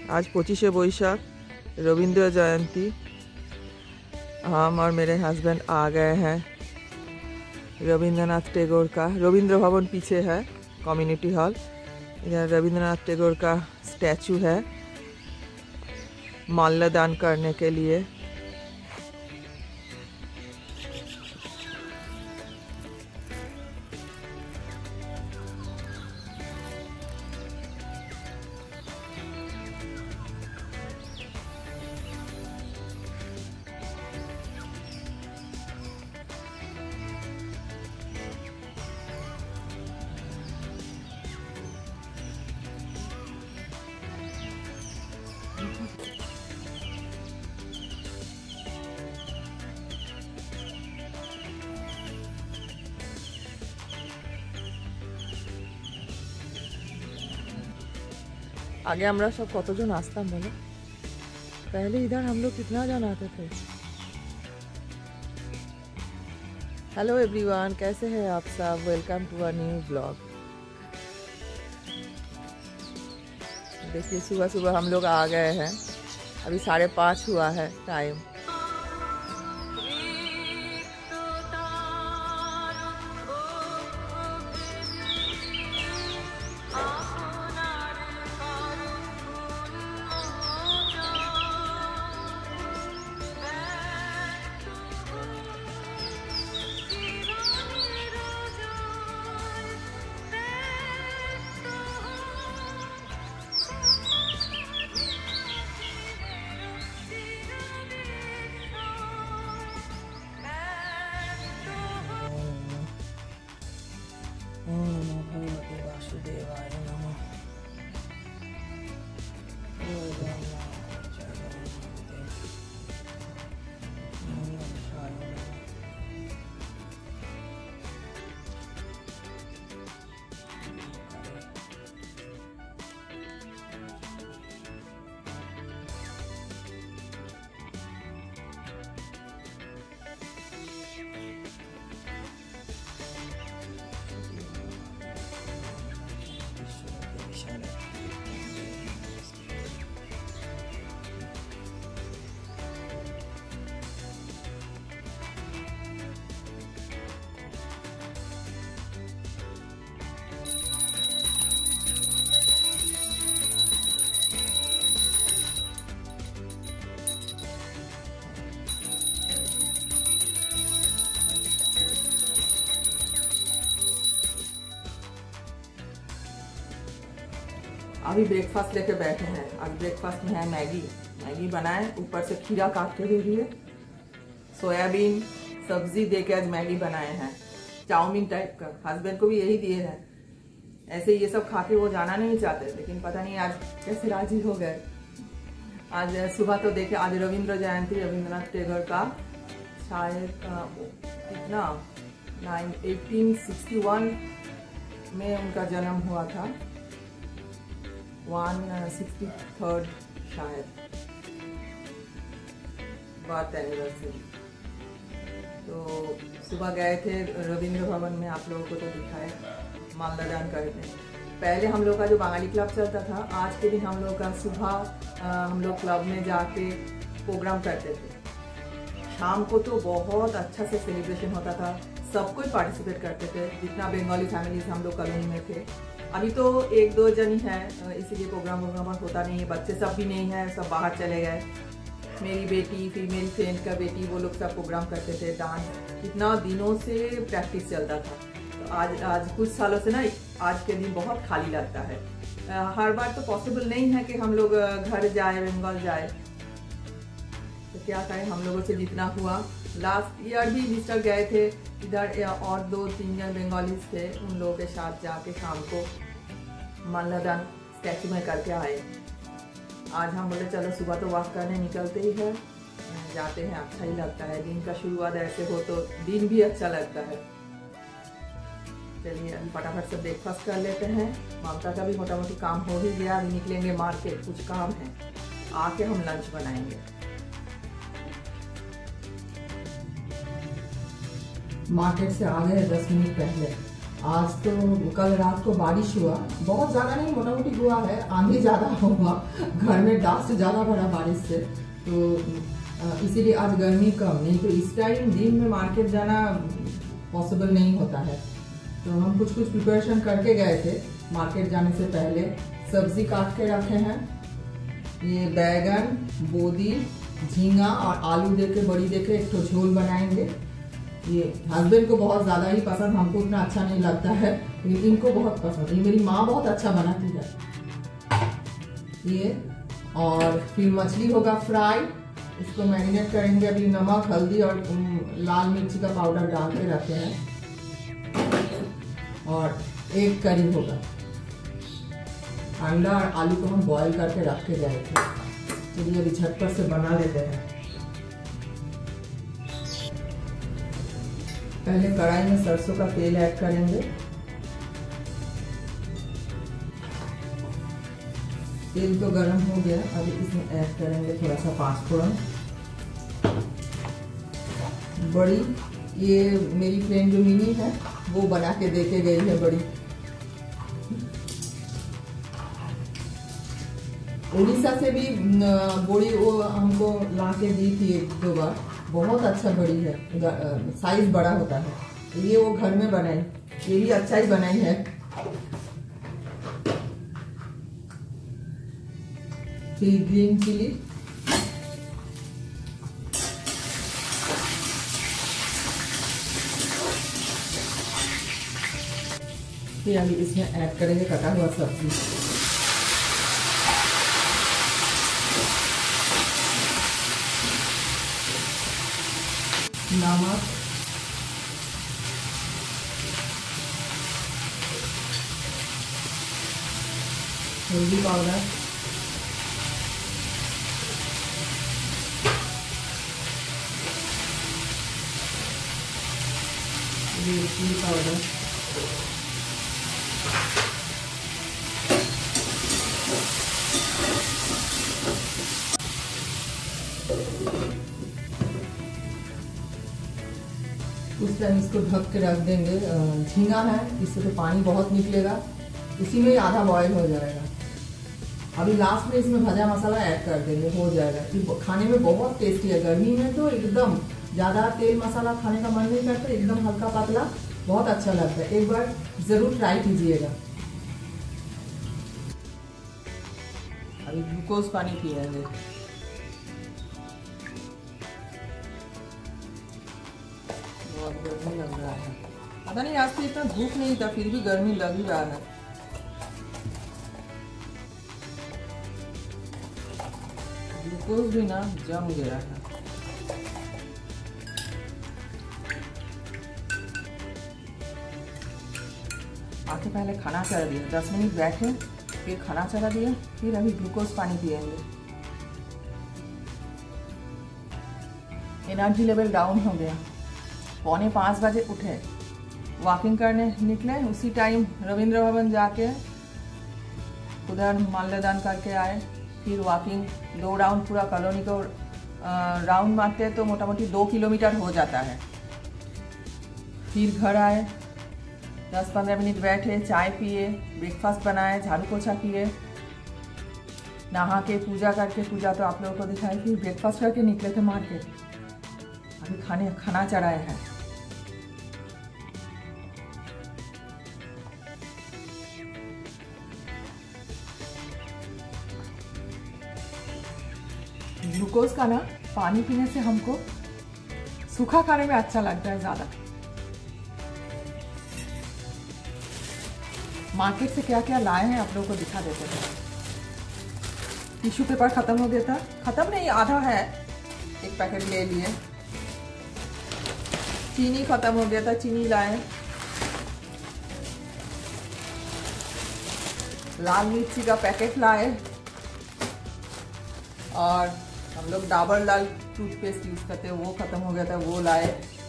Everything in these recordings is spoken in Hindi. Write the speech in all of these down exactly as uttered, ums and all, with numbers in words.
आज पच्चीसे बैशाख रविंद्र जयंती। हम और मेरे हस्बैंड आ गए हैं रविंद्रनाथ टैगोर का रविंद्र भवन पीछे है, कम्युनिटी हॉल। इधर रविंद्रनाथ टैगोर का स्टैचू है माल्यादान करने के लिए। आगे हमरा सब कतजन आसताम बोलो, पहले इधर हम लोग कितना जन आते थे। हेलो एवरीवन, कैसे हैं आप सब? Welcome to a new blog. देखिए सुबह सुबह हम लोग आ गए हैं, अभी साढ़े पाँच हुआ है टाइम। वासुदेवाय नमः। अभी ब्रेकफास्ट लेके बैठे हैं। आज ब्रेकफास्ट में है मैगी। मैगी बनाए, ऊपर से खीरा काट के दे दिए, सोयाबीन सब्जी दे के आज मैगी बनाए हैं, चाउमीन टाइप का। हस्बैंड को भी यही दिए हैं। ऐसे ये सब खा के वो जाना नहीं चाहते, लेकिन पता नहीं आज कैसे राजी हो गए। आज सुबह तो देखे, आज रविंद्र जयंती, रविंद्रनाथ टैगोर का शायद कितना नाइन एटीन सिक्सटी वन में उनका जन्म हुआ था, वन सिक्सटी थर्ड शायद बात एनिवर्सरी। तो सुबह गए थे रविंद्र भवन में, आप लोगों को तो दिखाए, माल्यादान करते। पहले हम लोग का जो बंगाली क्लब चलता था, आज के दिन हम लोग का सुबह हम लोग क्लब में जाके प्रोग्राम करते थे। शाम को तो बहुत अच्छा से सेलिब्रेशन होता था, सब कोई पार्टिसिपेट करते थे, जितना बंगाली फैमिलीज हम लोग कॉलोनी में थे। अभी तो एक दो जन ही है, इसीलिए प्रोग्राम वोग्राम होता नहीं है। बच्चे सब भी नहीं है, सब बाहर चले गए। मेरी बेटी, फिर मेरी फ्रेंड का बेटी, वो लोग सब प्रोग्राम करते थे। डांस इतना दिनों से प्रैक्टिस चलता था। तो आज आज कुछ सालों से ना आज के दिन बहुत खाली लगता है। हर बार तो पॉसिबल नहीं है कि हम लोग घर जाए, बंगाल जाए, तो क्या करें, हम लोगों से जितना हुआ। लास्ट ईयर भी मिस्टर गए थे इधर, और दो तीन जन बंगालीज थे, उन लोगों के साथ जाके शाम को माल्यादान स्टैचू में करके आए। आज हम बोले चलो सुबह तो वॉक करने निकलते ही है, जाते हैं, अच्छा ही लगता है। दिन का शुरुआत ऐसे हो तो दिन भी अच्छा लगता है। चलिए अभी फटाफट से ब्रेकफास्ट कर लेते हैं। ममता का भी मोटा मोटी काम हो ही गया, अभी निकलेंगे मार्केट, कुछ काम है, आके हम लंच बनाएंगे। मार्केट से आ गए दस मिनट पहले, आज तो कल रात को बारिश हुआ, बहुत ज़्यादा नहीं, मोटा मोटी हुआ है, आंधी ज़्यादा हुआ, घर में डस्ट ज़्यादा भरा बारिश से, तो इसीलिए आज गर्मी कम। नहीं तो इस टाइम दिन में मार्केट जाना पॉसिबल नहीं होता है। तो हम कुछ कुछ प्रिपरेशन करके गए थे मार्केट जाने से पहले। सब्जी काट के रखे हैं, ये बैगन, बोदी, झींगा और आलू दे के बड़ी दे के एक तो झोल बनाएंगे। ये हस्बैंड को बहुत ज़्यादा ही पसंद, हमको उतना अच्छा नहीं लगता है, लेकिन इनको बहुत पसंद है। मेरी माँ बहुत अच्छा बनाती है ये। और फिर मछली होगा फ्राई, इसको मैरिनेट करेंगे। अभी नमक, हल्दी और लाल मिर्ची का पाउडर डाल के रखे हैं। और एक करी होगा। अंडा और आलू को हम बॉईल करके रख के गए थे। चलिए अभी झटपट से बना लेते हैं। पहले कढ़ाई में सरसों का तेल ऐड करेंगे। तेल तो गरम हो गया, अभी इसमें ऐड करेंगे थोड़ा सा पाँचफोड़न। बड़ी, ये मेरी फ्रेंड जो मिनी है वो बना के दे के गई है बड़ी। उड़ीसा से भी बड़ी वो हमको ला के दी थी एक दो बार, बहुत अच्छा बड़ी है, साइज बड़ा होता है। ये वो घर में बनाई, ये भी अच्छा ही बनाई है। फिर ग्रीन चिली, फिर अभी इसमें ऐड करेंगे कटा हुआ सब्जी। नमक, हल्दी पाउडर, मिर्ची पाउडर, उस टाइम इसको ढक के रख देंगे। झींगा है, इससे तो पानी बहुत निकलेगा, उसी में ही आधा बॉयल हो जाएगा। अभी लास्ट में इसमें भजा मसाला ऐड कर देंगे, हो जाएगा। फिर खाने में बहुत टेस्टी है। गर्मी में तो एकदम ज़्यादा तेल मसाला खाने का मन नहीं करता, एकदम हल्का पतला बहुत अच्छा लगता है। एक बार ज़रूर ट्राई कीजिएगा। अभी ग्लूकोज पानी पिएंगे। बहुत गर्मी लग रहा है, पता नहीं आज तो इतना धूप नहीं था, फिर भी गर्मी लग ही रहा है। ग्लूकोज भी ना जम गया है। आके पहले खाना चढ़ा दिया, दस मिनट बैठे, फिर खाना चढ़ा दिया, फिर अभी ग्लूकोज पानी पिएंगे। एनर्जी लेवल डाउन हो गया। पौने पाँच बजे उठे, वॉकिंग करने निकले, उसी टाइम रविंद्र भवन जाके उधर माल्यादान करके आए। फिर वॉकिंग दो राउंड पूरा कॉलोनी को राउंड मारते हैं तो मोटा मोटी दो किलोमीटर हो जाता है। फिर घर आए, दस पंद्रह मिनट बैठे, चाय पिए, ब्रेकफास्ट बनाए, झाड़ू पोछा किए, नहा के पूजा करके, पूजा तो आप लोगों को दिखाई, फिर ब्रेकफास्ट करके निकले थे मार्केट। अभी खाने खाना चढ़ाए हैं। ग्लूकोज का ना पानी पीने से हमको सूखा खाने में अच्छा लगता है ज़्यादा। मार्केट से क्या क्या लाए हैं आप लोगों को दिखा देते हैं। टिश्यू पेपर खत्म हो गया था, खत्म नहीं आधा है, एक पैकेट ले लिए। चीनी खत्म हो गया था, चीनी लाए। लाल मिर्ची का पैकेट लाए। और हम लोग डाबर लाल टूथपेस्ट यूज करते हैं, वो खत्म हो गया था, वो लाए।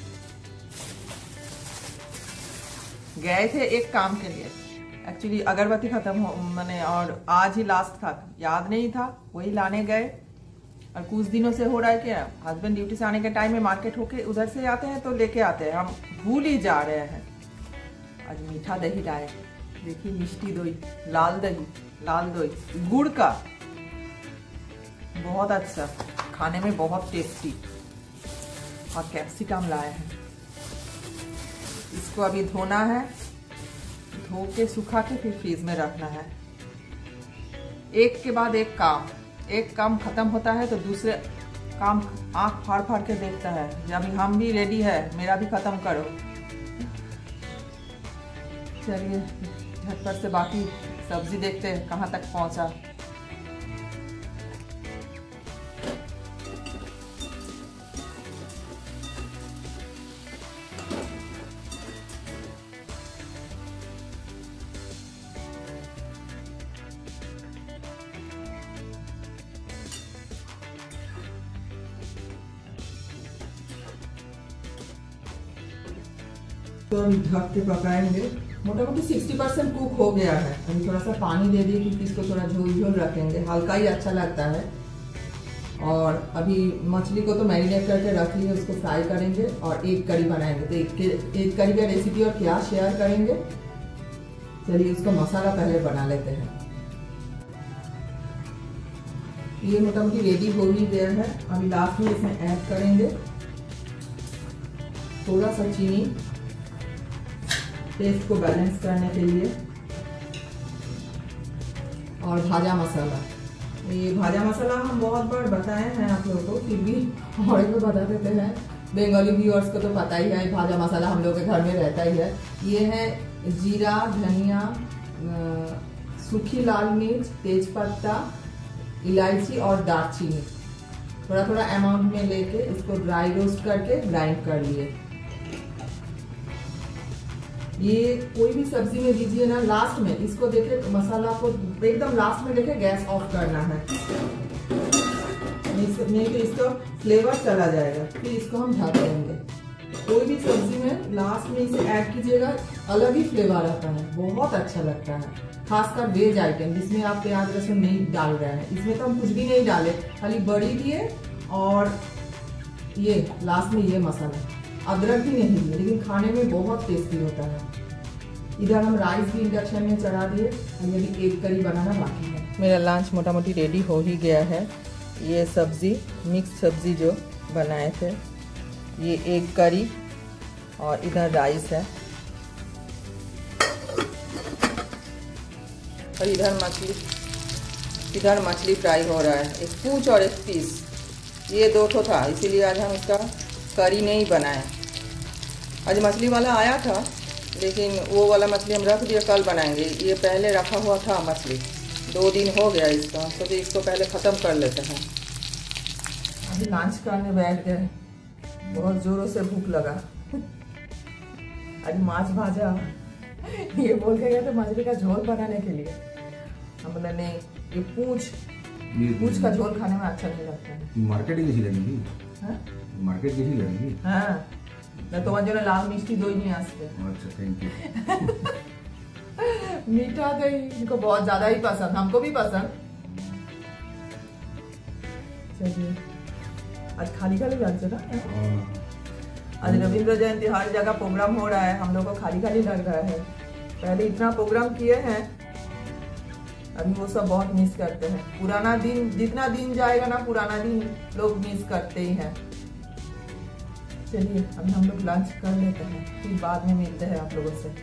गए थे एक काम के लिए, एक्चुअली अगरबत्ती खत्म हो मैंने, और आज ही लास्ट था, याद नहीं था, वही लाने गए। और कुछ दिनों से हो रहा है कि हस्बैंड ड्यूटी से आने के टाइम में मार्केट होके उधर से आते हैं तो लेके आते हैं, हम भूल ही जा रहे हैं। आज मीठा दही लाए, देखिए मिष्टी दही, लाल दही, लाल दही गुड़ का, बहुत अच्छा, खाने में बहुत टेस्टी। और कैप्सिकम लाए हैं, इसको अभी धोना है, धो के सुखा के फिर फ्रीज में रखना है। एक के बाद एक काम, एक काम खत्म होता है तो दूसरे काम आंख फाड़ फाड़ के देखता है, जब हम भी रेडी है, मेरा भी खत्म करो। चलिए झटपट से बाकी सब्जी देखते हैं कहाँ तक पहुँचा। तो हम ढक के पकाएंगे, मोटा मोटी साठ परसेंट कुक हो गया है। अभी थोड़ा सा पानी दे दिए क्योंकि इसको थोड़ा झोल झोल रखेंगे, हल्का ही अच्छा लगता है। और अभी मछली को तो मैरिनेट करके रख लिए, उसको फ्राई करेंगे और एक करी बनाएंगे। तो एक, एक करी का रेसिपी और क्या शेयर करेंगे। चलिए उसको मसाला पहले बना लेते हैं। ये मोटा मोटी रेडी हो ही गया है। अभी लास्ट में इसमें ऐड करेंगे थोड़ा सा चीनी, टेस्ट को बैलेंस करने के लिए, और भाजा मसाला। ये भाजा मसाला हम बहुत बार बताए हैं आप लोगों को, फिर भी और एक बार बता देते हैं। बंगाली व्यूअर्स को तो पता ही है, भाजा मसाला हम लोग के घर में रहता ही है। ये है जीरा, धनिया, सूखी लाल मिर्च, तेज पत्ता, इलायची और दालचीनी, थोड़ा थोड़ा अमाउंट में लेके इसको ड्राई रोस्ट करके ग्राइंड कर लिए। ये कोई भी सब्जी में दीजिए ना, लास्ट में इसको देखे मसाला को एकदम लास्ट में देखे गैस ऑफ करना है, नहीं तो इसका फ्लेवर चला जाएगा। फिर इसको हम ढक देंगे। कोई भी सब्जी में लास्ट में इसे ऐड कीजिएगा, अलग ही फ्लेवर आता है, बहुत अच्छा लगता है। खासकर वेज आइटम जिसमें आप प्याज लहसुन नहीं डाल रहे हैं, इसमें तो हम कुछ भी नहीं डाले, खाली बड़ी दिए और ये लास्ट में ये मसाला, अदरक भी नहीं दिए, लेकिन खाने में बहुत टेस्टी होता है। इधर हम राइस भी इंडक्शन में चढ़ा दिए, और ये भी एक करी बनाना बाकी है। मेरा लंच मोटा मोटी रेडी हो ही गया है। ये सब्जी, मिक्स सब्जी जो बनाए थे, ये एक करी और इधर राइस है, और इधर मछली, इधर मछली फ्राई हो रहा है, एक पूंछ और एक पीस। ये दो ठो था, इसीलिए आज हम इसका करी नहीं बनाए। आज मछली वाला आया था, लेकिन वो वाला मछली हम रख दिया, कल बनाएंगे। ये पहले रखा हुआ था मछली, दो दिन हो गया इसका, तो भी इसको पहले ख़त्म कर लेते हैं। अभी लंच करने बैठ गए, बहुत ज़ोरों से भूख लगा। आज माछ भाजा, ये बोल के गए तो मछली का झोल बनाने के लिए। हम बोले नहीं, ये पूंछ पूंछ का झोल खाने में अच्छा नहीं लगता है। मार्केट कैसी लगेगी? मार्केट कैसी लगेगी? हाँ, ना तो जो लाल मिष्टी दही नहीं आते। अच्छा, थैंक यू। मीठा दही इनको बहुत ज्यादा ही पसंद, हमको भी पसंद। चलिए आज खाली खाली लग ना, आज रविंद्र जयंती, हर जगह प्रोग्राम हो रहा है, हम लोग को खाली खाली लग रहा है। पहले इतना प्रोग्राम किए हैं, अभी वो सब बहुत मिस करते हैं। पुराना दिन, जितना दिन जाएगा ना, पुराना दिन लोग मिस करते ही हैं। चलिए अभी हम लोग लंच कर लेते हैं, फिर बाद में मिलते हैं आप लोगों से।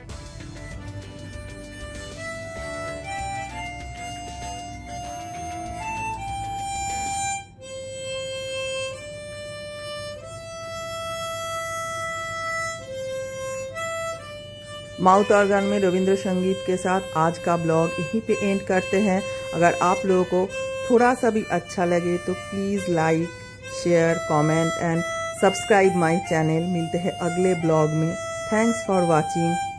माउथ ऑर्गन में रविंद्र संगीत के साथ आज का ब्लॉग यहीं पे एंड करते हैं। अगर आप लोगों को थोड़ा सा भी अच्छा लगे तो please like, share, comment and subscribe my channel. मिलते हैं अगले ब्लॉग में। Thanks for watching.